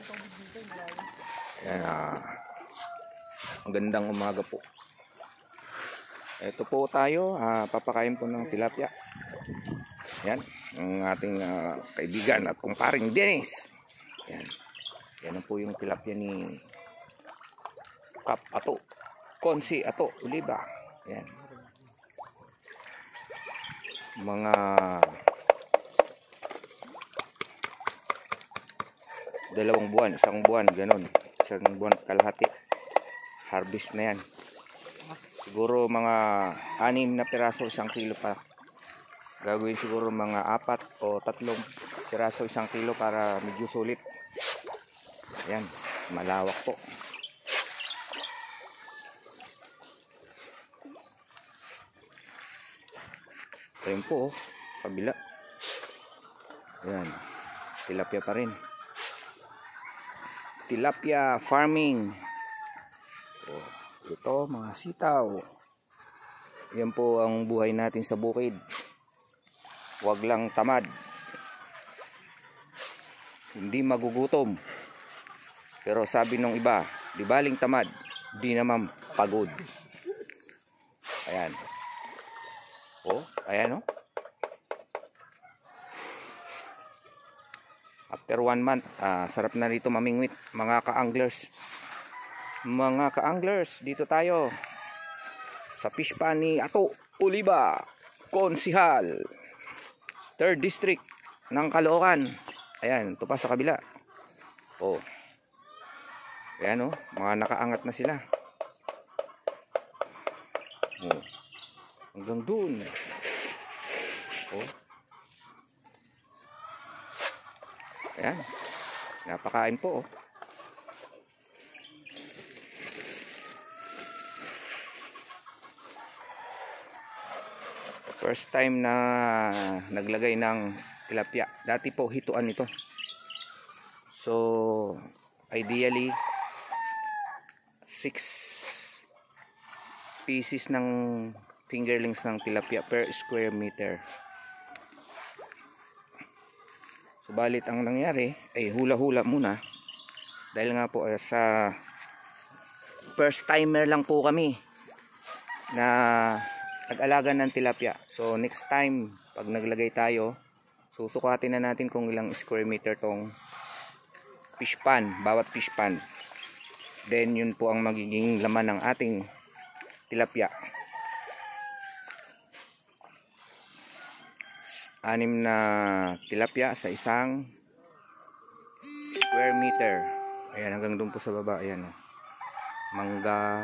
Ayan, magandang umaga po. Ito po tayo, papakain po ng tilapia. Yan, ang ating kaibigan at kumparing Dennis. Yan, yan po yung tilapia ni Kap Ato, Konsi Ato, Oliva. Yan, mga dalawang buwan, isang buwan, ganun, isang buwan kalahati, harvest na yan. Siguro mga 6 na piraso, 1 kilo pa. Gagawin siguro mga 4 o 3 piraso, 1 kilo para medyo sulit. Ayan, malawak po. Ayan po, kabila. Ayan, tilapia pa rin. Tilapia farming. Ito, mga sitaw. Yan po ang buhay natin sa bukid. Huwag lang tamad. Hindi magugutom. Pero sabi nung iba, di baling tamad, di naman pagod. Ayan. Oh, ayan oh. After 1 month, sarap na dito mamingwit, mga ka-anglers. Mga ka-anglers, dito tayo sa fish pan ni Ato Oliva, Konsihal, 3rd District ng Caloocan. Ayan, ito pa sa kabila. Oh. Ayan oh, mga nakaangat na sila. Oh. Hanggang dun. Oh. Ayan, napakain po oh. First time na naglagay ng tilapia. Dati po hituan ito. So ideally 6 pieces ng fingerlings ng tilapia per square meter. Subalit ang nangyari ay hula-hula muna. Dahil nga po sa first timer lang po kami na nag-alaga ng tilapia. So next time pag naglagay tayo, susukatin na natin kung ilang square meter tong fish pan, bawat fish pan. Then yun po ang magiging laman ng ating tilapia. 6 na tilapia sa isang square meter. Ayan, hanggang doon po sa baba. Ayan, mangga,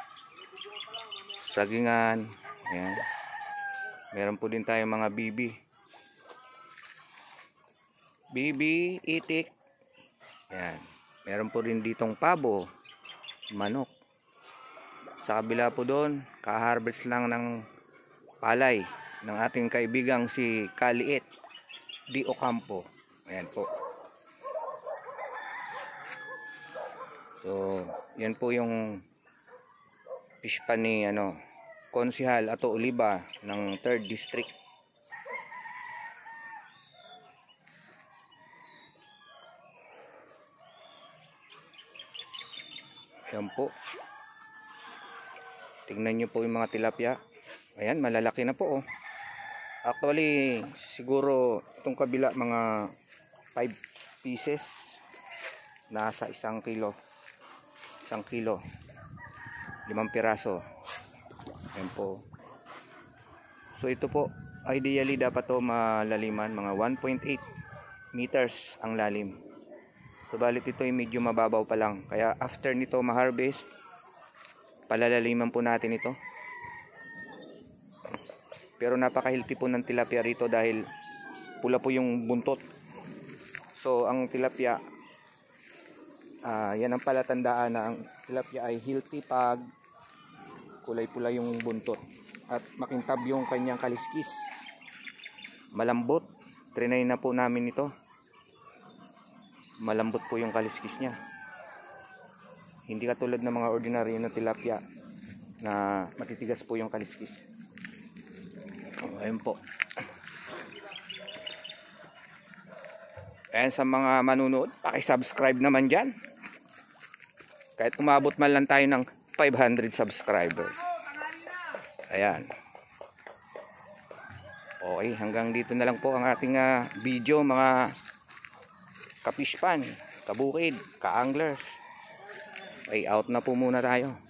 sagingan. Ayan. Meron po din tayo mga bibi, itik. Ayan. Meron po rin ditong pabo, manok. Sa kabila po doon, ka-harvest lang ng palay ng ating kaibigang si Kaliit Di Ocampo. Ayan po. So, yan po yung fish pan ni Konsihal Ato Oliva ng 3rd District. Yan po. Tingnan nyo po yung mga tilapia. Ayan, malalaki na po oh. Actually, siguro itong kabila mga 5 pieces. Nasa 1 kilo. 1 kilo. 5 piraso. Ayan po. So ito po, ideally dapat to malaliman, mga 1.8 meters ang lalim. Subalit ito ay medyo mababaw pa lang. Kaya after nito ma-harvest, palalaliman po natin ito. Pero napaka-healthy po ng tilapia rito dahil pula po yung buntot. So ang tilapia, yan ang palatandaan na ang tilapia ay healthy pag kulay pula yung buntot at makintab yung kanyang kaliskis. Malambot. Trinay na po namin ito. Malambot po yung kaliskis niya. Hindi katulad ng mga ordinary na tilapia na matitigas po yung kaliskis. Ayun po. Ayan, sa mga manunood, paki-subscribe naman dyan. Kahit umabot man lang tayo ng 500 subscribers. Ayan. Okay, hanggang dito na lang po ang ating video, mga kapishpan, kabukid, ka-anglers. Okay, out na po muna tayo.